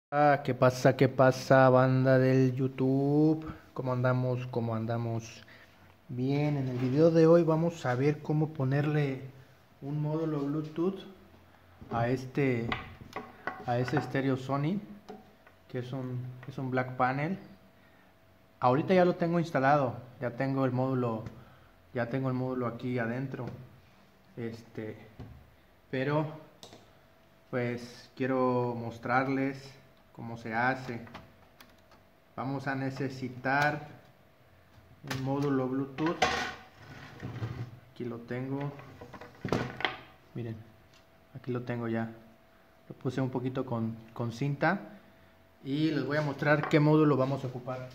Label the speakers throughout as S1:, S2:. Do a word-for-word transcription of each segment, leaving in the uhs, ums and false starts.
S1: Ah, ¿qué pasa? ¿Qué pasa, banda del YouTube? ¿Cómo andamos? ¿Cómo andamos? Bien, en el video de hoy vamos a ver cómo ponerle un módulo Bluetooth a este a ese estéreo Sony, que es un es un Black Panel. Ahorita ya lo tengo instalado, ya tengo el módulo, ya tengo el módulo aquí adentro. Este, pero pues quiero mostrarles cómo se hace. Vamos a necesitar un módulo Bluetooth. Aquí lo tengo. Miren, aquí lo tengo ya. Lo puse un poquito con, con cinta. Y les voy a mostrar qué módulo vamos a ocupar.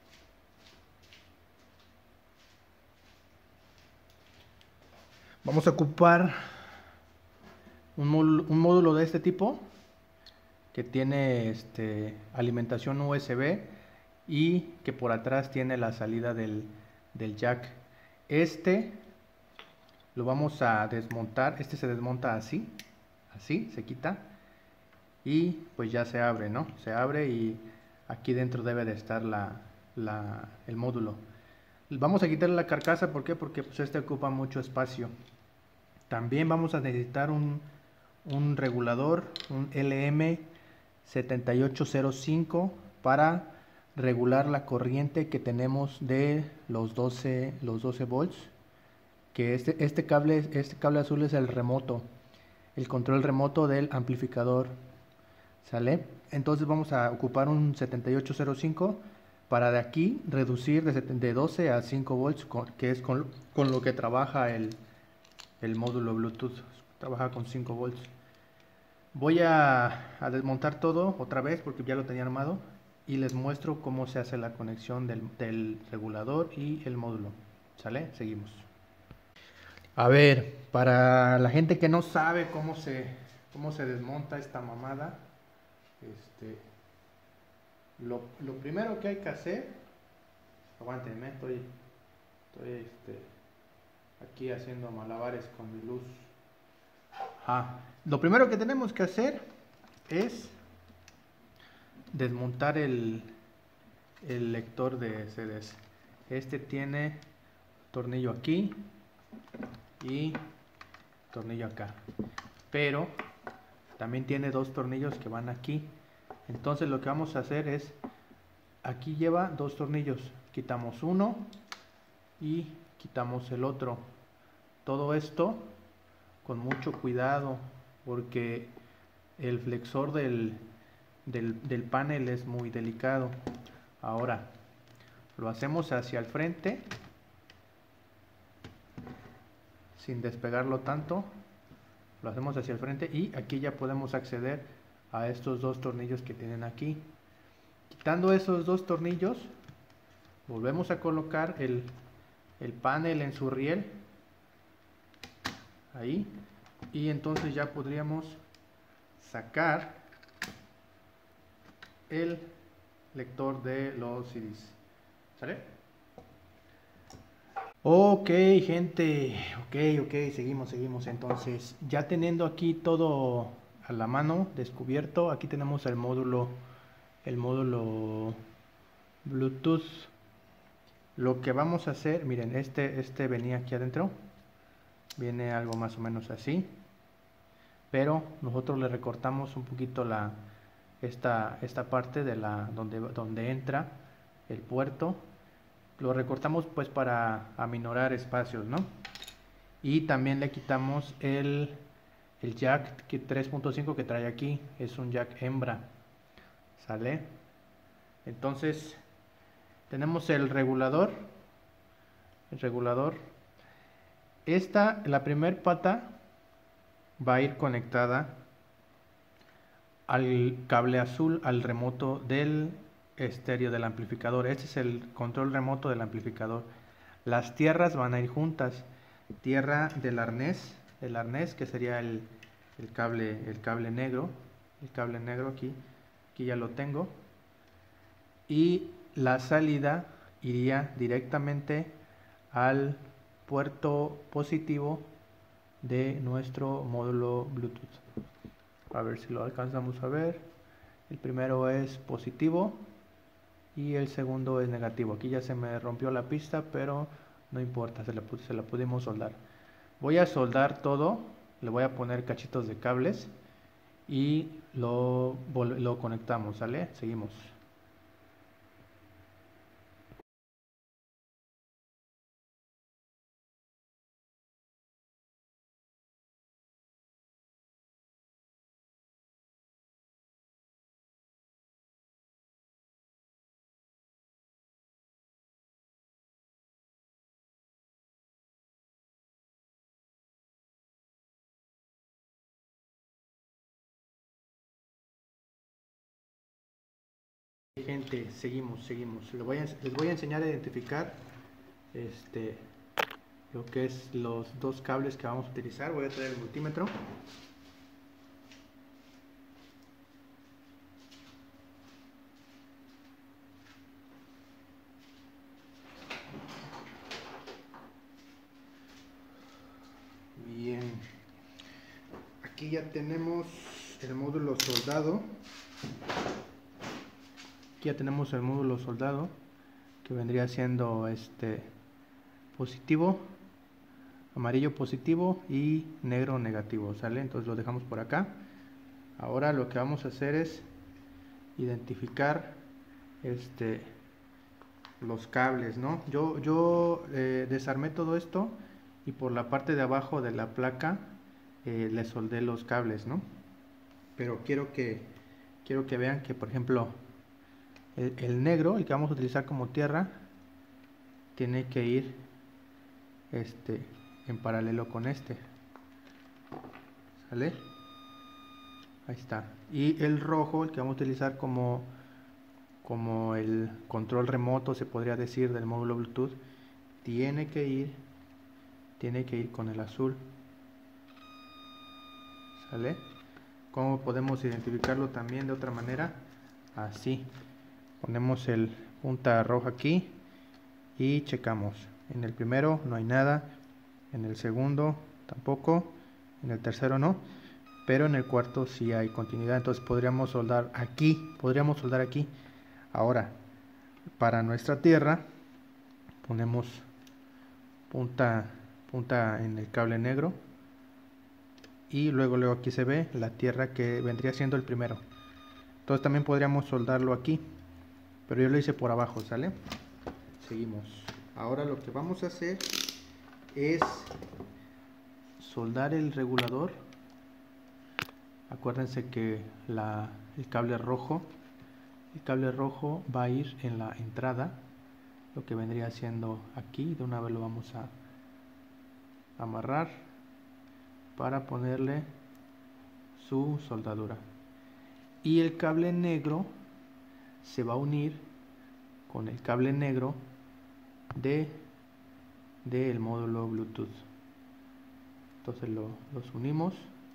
S1: Vamos a ocupar un módulo, un módulo de este tipo, que tiene este, alimentación U S B y que por atrás tiene la salida del, del jack. Este lo vamos a desmontar. Este se desmonta así, así se quita y pues ya se abre, ¿no? Se abre y aquí dentro debe de estar la, la, el módulo. Vamos a quitarle la carcasa, ¿por qué? Porque pues este ocupa mucho espacio. También vamos a necesitar un, un regulador, un L M setenta y ocho cero cinco, para regular la corriente que tenemos de los doce, los doce volts. Que este, este, cable, este cable azul es el remoto, el control remoto del amplificador. ¿Sale? Entonces vamos a ocupar un setenta y ocho cero cinco para de aquí reducir de, de doce a cinco volts, con, que es con, con lo que trabaja el, el módulo Bluetooth. Trabaja con cinco volts. Voy a, a desmontar todo otra vez porque ya lo tenía armado y les muestro cómo se hace la conexión del, del regulador y el módulo. ¿Sale? Seguimos. A ver, para la gente que no sabe cómo se, cómo se desmonta esta mamada, este, lo, lo primero que hay que hacer, aguántenme, estoy, estoy este, aquí haciendo malabares con mi luz. Ah, lo primero que tenemos que hacer es desmontar el, el lector de C Ds. Este tiene tornillo aquí y tornillo acá, pero también tiene dos tornillos que van aquí. Entonces lo que vamos a hacer es, aquí lleva dos tornillos, quitamos uno y quitamos el otro. Todo esto con mucho cuidado porque el flexor del, del, del panel es muy delicado. Ahora lo hacemos hacia el frente sin despegarlo tanto. Lo hacemos hacia el frente y aquí ya podemos acceder a estos dos tornillos que tienen aquí. Quitando esos dos tornillos, volvemos a colocar el, el panel en su riel, ahí, y entonces ya podríamos sacar el lector de los C Ds. ¿Sale? Ok, gente, ok, ok, seguimos, seguimos. Entonces, ya teniendo aquí todo a la mano, descubierto, aquí tenemos el módulo, el módulo Bluetooth. Lo que vamos a hacer, miren, este, este venía aquí adentro, viene algo más o menos así, pero nosotros le recortamos un poquito la, esta, esta parte de la, donde, donde entra el puerto. Lo recortamos pues para aminorar espacios, ¿no? Y también le quitamos el, el jack tres punto cinco que trae aquí, es un jack hembra. ¿Sale? Entonces tenemos el regulador. El regulador. Esta, la primer pata, va a ir conectada al cable azul, al remoto del estéreo del amplificador. Este es el control remoto del amplificador. Las tierras van a ir juntas. Tierra del arnés, el arnés que sería el, el cable, el cable negro, el cable negro aquí, aquí ya lo tengo. Y la salida iría directamente al puerto positivo de nuestro módulo Bluetooth. A ver si lo alcanzamos a ver. El primero es positivo y el segundo es negativo. Aquí ya se me rompió la pista, pero no importa, se la, se la pudimos soldar. Voy a soldar todo, le voy a poner cachitos de cables y lo, lo conectamos, ¿sale? Seguimos. Gente, seguimos, seguimos. Les voy a, les voy a enseñar a identificar este, lo que es los dos cables que vamos a utilizar. Voy a traer el multímetro. Bien, aquí ya tenemos el módulo soldado. Aquí ya tenemos el módulo soldado, que vendría siendo este positivo, amarillo positivo y negro negativo, ¿sale? Entonces lo dejamos por acá. Ahora lo que vamos a hacer es identificar este los cables, ¿no? Yo, yo eh, desarmé todo esto y por la parte de abajo de la placa eh, le soldé los cables, ¿no? Pero quiero que quiero que vean que, por ejemplo, el, el negro, el que vamos a utilizar como tierra, tiene que ir este en paralelo con este, ¿sale? Ahí está. Y el rojo, el que vamos a utilizar como como el control remoto, se podría decir, del módulo Bluetooth, tiene que ir tiene que ir con el azul, ¿sale? ¿Cómo podemos identificarlo también de otra manera? Así, ponemos el punta roja aquí y checamos. En el primero no hay nada, en el segundo tampoco, en el tercero no, pero en el cuarto sí hay continuidad. Entonces podríamos soldar aquí, podríamos soldar aquí. Ahora, para nuestra tierra ponemos punta punta en el cable negro y luego luego aquí se ve la tierra, que vendría siendo el primero. Entonces también podríamos soldarlo aquí, pero yo lo hice por abajo, ¿sale? Seguimos. Ahora lo que vamos a hacer es soldar el regulador. Acuérdense que la, el cable rojo el cable rojo va a ir en la entrada, lo que vendría siendo aquí. De una vez lo vamos a amarrar para ponerle su soldadura, y el cable negro se va a unir con el cable negro de del módulo Bluetooth. Entonces lo, los unimos,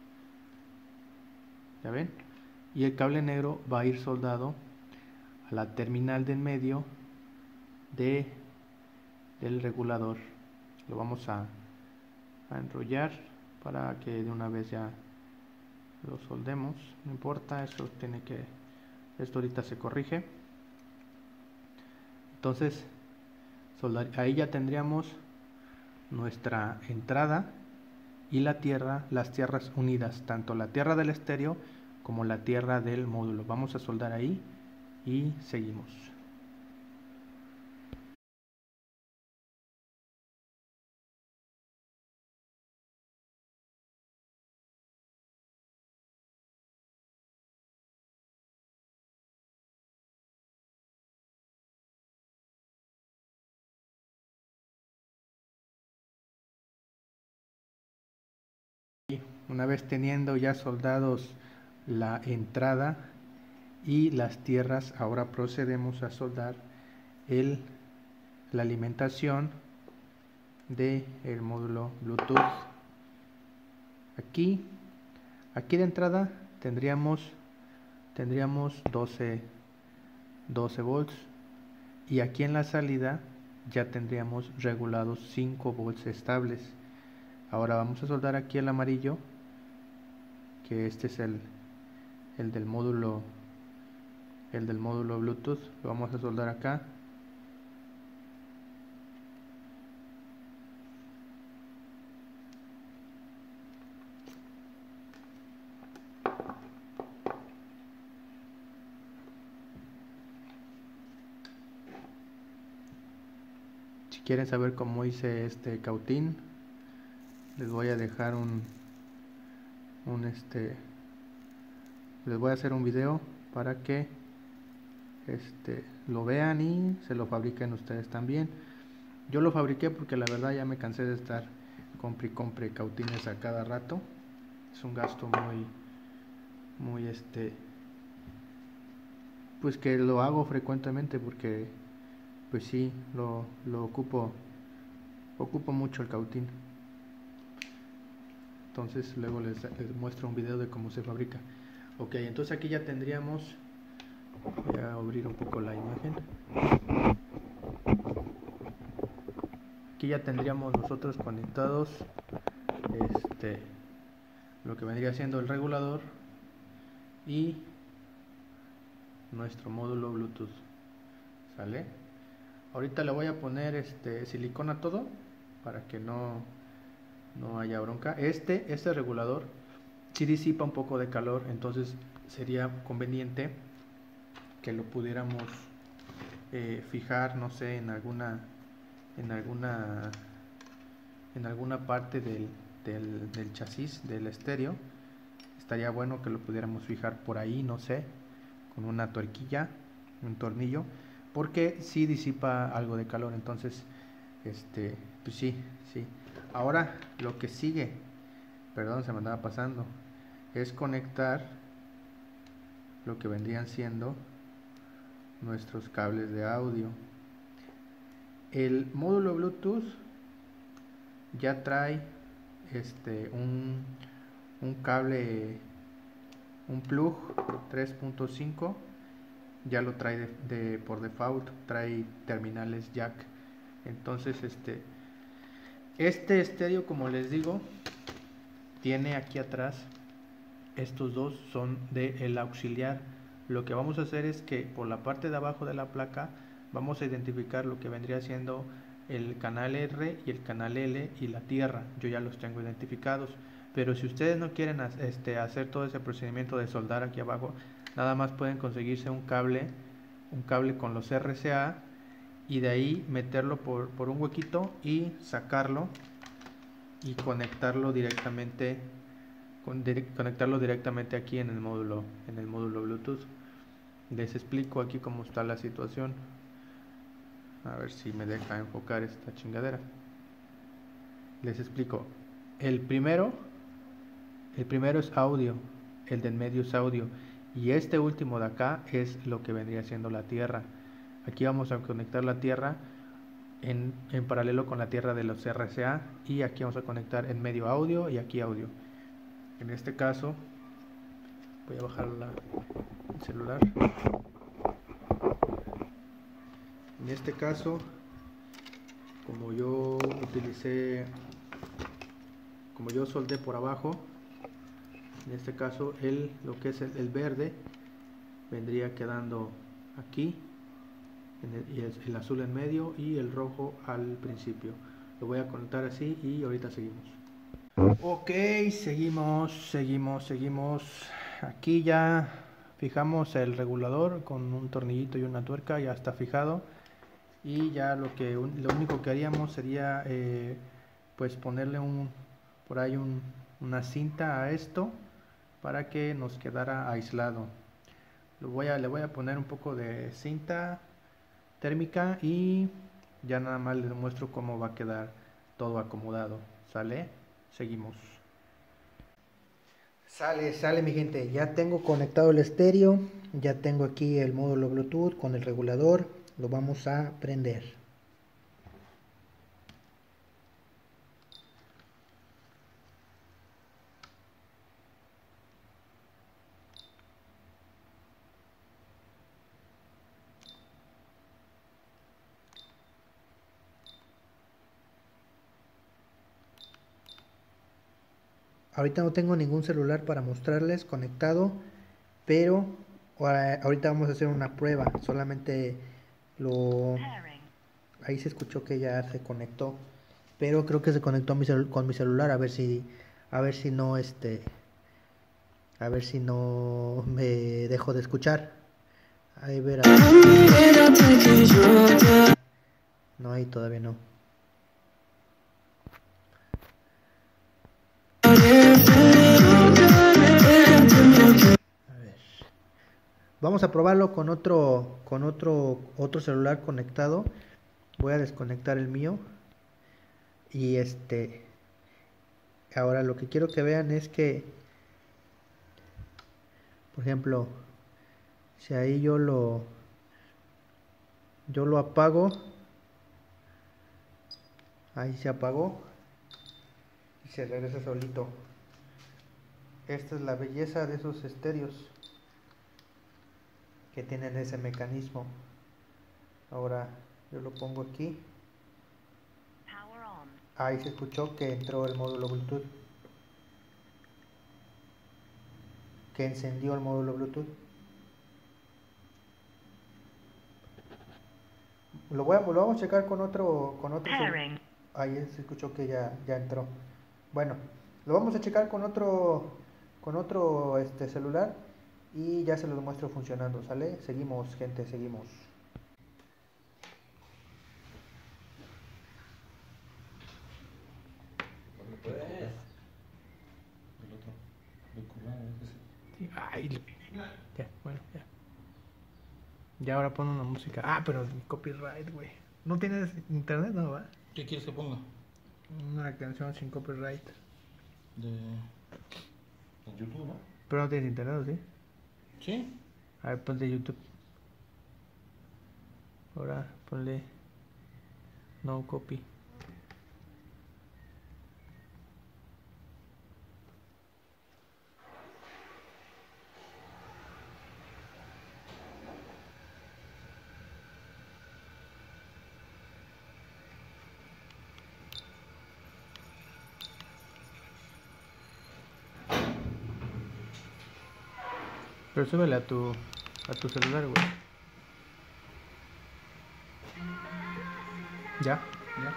S1: ya ven, y el cable negro va a ir soldado a la terminal de en medio de del regulador. Lo vamos a, a enrollar para que de una vez ya lo soldemos. No importa, eso tiene que esto ahorita se corrige. Entonces soldar, ahí ya tendríamos nuestra entrada y la tierra, las tierras unidas, tanto la tierra del estéreo como la tierra del módulo. Vamos a soldar ahí y seguimos. Una vez teniendo ya soldados la entrada y las tierras, ahora procedemos a soldar el, la alimentación del módulo Bluetooth. Aquí, aquí de entrada tendríamos, tendríamos doce, doce volts, y aquí en la salida ya tendríamos regulados cinco volts estables. Ahora vamos a soldar aquí el amarillo, que este es el, el del módulo el del módulo Bluetooth. Lo vamos a soldar acá. Si quieren saber cómo hice este cautín, les voy a dejar un, un este, les voy a hacer un video para que este lo vean y se lo fabriquen ustedes también. Yo lo fabriqué porque la verdad ya me cansé de estar compre y compre cautines a cada rato. Es un gasto muy muy este pues que lo hago frecuentemente porque pues sí lo, lo ocupo ocupo mucho el cautín. Entonces luego les, les muestro un video de cómo se fabrica. Ok, entonces aquí ya tendríamos, voy a abrir un poco la imagen. Aquí ya tendríamos nosotros conectados este lo que vendría siendo el regulador y nuestro módulo Bluetooth. ¿Sale? Ahorita le voy a poner este silicona todo para que no no haya bronca. Este este regulador sí disipa un poco de calor, entonces sería conveniente que lo pudiéramos eh, fijar, no sé, en alguna en alguna en alguna parte del, del, del chasis del estéreo. Estaría bueno que lo pudiéramos fijar por ahí, no sé, con una tuerquilla, un tornillo, porque sí disipa algo de calor. Entonces este pues sí, sí. Ahora lo que sigue, perdón, se me andaba pasando, es conectar lo que vendrían siendo nuestros cables de audio. El módulo Bluetooth ya trae este un, un cable, un plug tres punto cinco, ya lo trae de, de por default, trae terminales jack. Entonces este este estéreo, como les digo, tiene aquí atrás, estos dos son de el auxiliar. Lo que vamos a hacer es que por la parte de abajo de la placa vamos a identificar lo que vendría siendo el canal R y el canal L y la tierra. Yo ya los tengo identificados, pero si ustedes no quieren este, hacer todo ese procedimiento de soldar aquí abajo, nada más pueden conseguirse un cable un cable con los R C A y de ahí meterlo por, por un huequito y sacarlo y conectarlo directamente con, direct, conectarlo directamente aquí en el módulo en el módulo Bluetooth. Les explico aquí cómo está la situación, a ver si me deja enfocar esta chingadera. Les explico. El primero el primero es audio, el del medio es audio, y este último de acá es lo que vendría siendo la tierra. Aquí vamos a conectar la tierra en, en paralelo con la tierra de los R C A, y aquí vamos a conectar en medio audio y aquí audio. En este caso voy a bajar la, el celular. En este caso, como yo utilicé, como yo soldé por abajo, en este caso el lo que es el, el verde vendría quedando aquí en el, y el, el azul en medio y el rojo al principio. Lo voy a conectar así y ahorita seguimos. Ok, seguimos, seguimos, seguimos. Aquí ya fijamos el regulador con un tornillito y una tuerca, ya está fijado. Y ya lo que lo único que haríamos sería eh, pues ponerle un por ahí un, una cinta a esto para que nos quedara aislado. Lo voy a, le voy a poner un poco de cinta térmica y ya nada más les muestro cómo va a quedar todo acomodado. ¿Sale? Seguimos. Sale, sale mi gente. Ya tengo conectado el estéreo. Ya tengo aquí el módulo Bluetooth con el regulador. Lo vamos a prender. Ahorita no tengo ningún celular para mostrarles conectado, pero
S2: Ahora- ahorita vamos a hacer una prueba. Solamente lo... Ahí se escuchó que ya se conectó. Pero creo que se conectó a mi celu- con mi celular. A ver si... A ver si no este... A ver si no me dejo de escuchar. Ahí verás. No, ahí todavía no. A ver. Vamos a probarlo con otro, con otro, otro celular conectado. Voy a desconectar el mío. Y este, ahora lo que quiero que vean es que, por ejemplo, si ahí yo lo, yo lo apago, ahí se apagó y se regresa solito. Esta es la belleza de esos estéreos que tienen ese mecanismo. Ahora yo lo pongo aquí. Ahí se escuchó que entró el módulo Bluetooth, que encendió el módulo Bluetooth. Lo voy a, lo vamos a checar con otro, con otro. Ahí se escuchó que ya, ya entró. Bueno, lo vamos a checar con otro, con otro este celular y ya se los muestro funcionando, ¿sale? Seguimos, gente, seguimos.
S1: Sí, ay, ya, bueno, ya. Ya ahora pon una música. Ah, pero copyright, güey. ¿No tienes internet, no, va?
S3: ¿Qué quieres que ponga?
S1: Una canción sin copyright.
S3: De... En YouTube, ¿no?
S1: Pero no tienes internet, ¿sí?
S3: Sí.
S1: A ver, ponte YouTube. Ahora ponle no copy. Pero súbele a tu a tu celular, güey. ¿Ya?
S3: ¿Ya?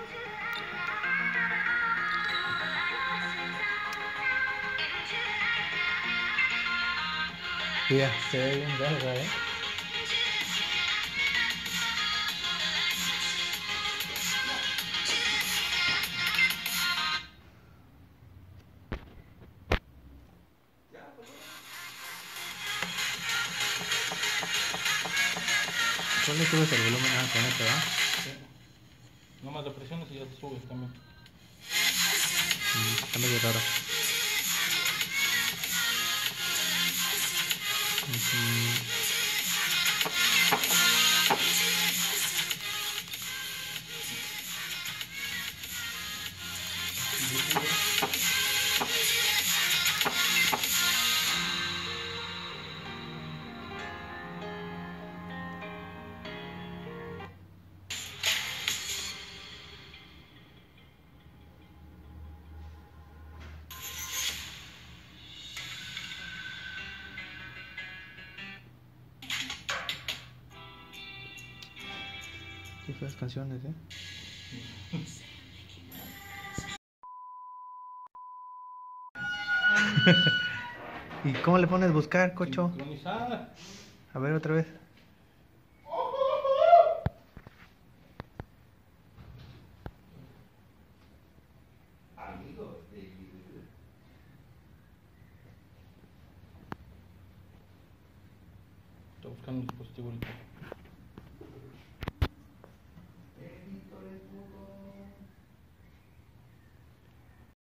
S1: Ya, se ve bien verga, eh. Ponle subes el volumen, ah, con este, ¿va?
S3: Sí. Nomás le presionas y ya se sube también.
S1: Mm, está medio raro. Ujú. Qué feas canciones, eh. ¿Y cómo le pones buscar, cocho?
S3: Sincronizada.
S1: A ver otra vez.
S3: Estoy buscando un dispositivo ahorita.